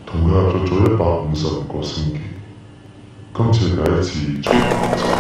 同佢合作咗150個星期，今次係第一次做合作。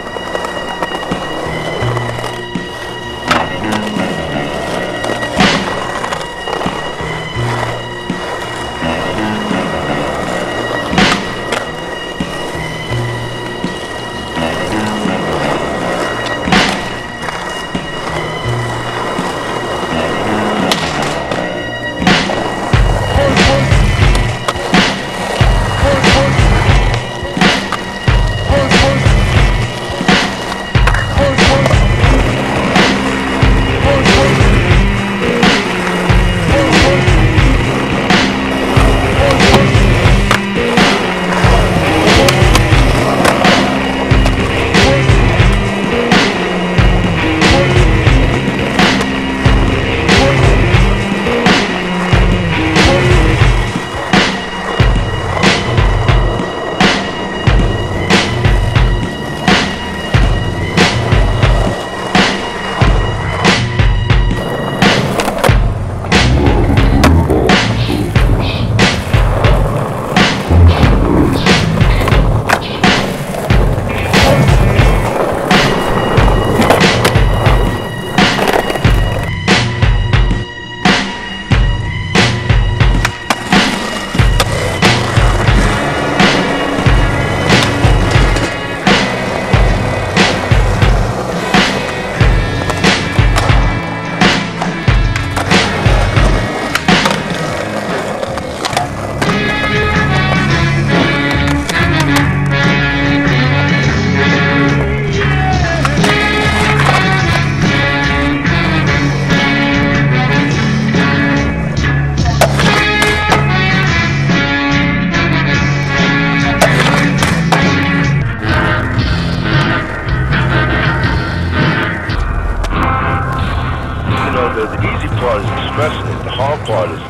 The easy part is expressing it. The hard part is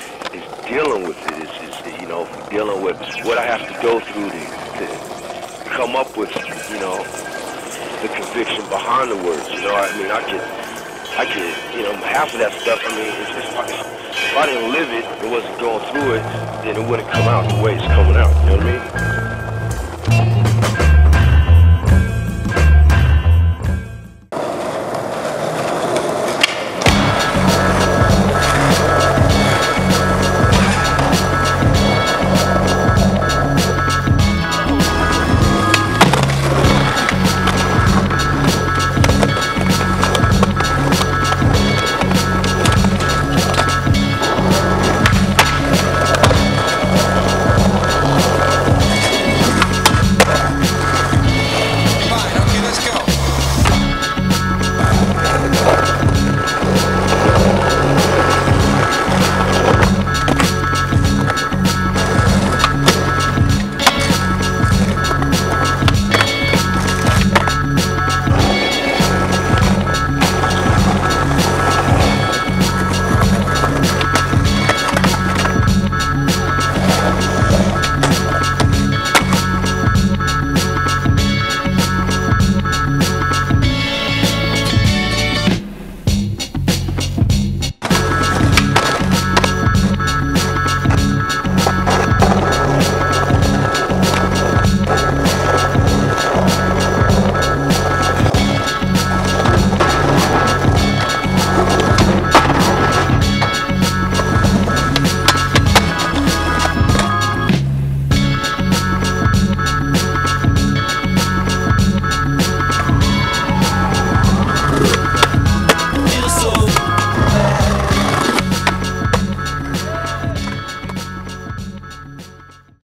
dealing with it. Dealing with what I have to go through to come up with, the conviction behind the words. I could, half of that stuff. It's just if I didn't live it, it wasn't going through it, then it wouldn't come out the way it's coming out. You know what I mean?